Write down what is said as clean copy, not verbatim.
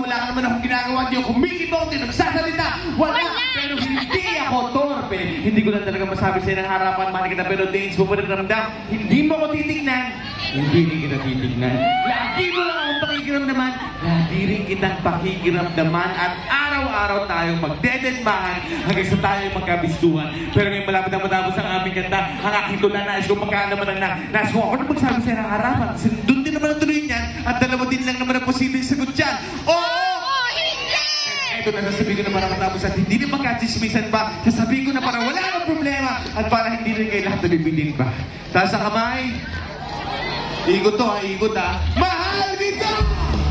wala ka naman akong ginagawa niyo. Kumikibo, nagsasalita. Wala. Pero hindi ako torpe. Hindi ko lang talaga masabi sa'yo ng harapan. Mahal kita, pero days mo pa ramdam. Hindi mo ko titignan. Hindi rin kita titignan. Lagi mo lang akong pakikiramdaman. Lagi rin kitang pakikiramdaman. At araw-araw tayong magdedesmahan hanggang sa tayo magkabistuhan. Pero ngayon malapit na matapos ang aming kanta, ang aking tula nais ko magkaan naman ang nais ko ako na magsabi sa'yo ng harapan. Kasi doon din naman ang tuloy niyan. At dalawa din lang naman ang posibleng sagot dyan. Oo! Ito na sasabihin ko na para matapos at hindi na magkachismisan pa. Sasabihin ko na para wala nang problema at para hindi rin kayo lahat nabibitin pa. Taas ang kamay. Ikot to ha, ikot ha. Mahal kita!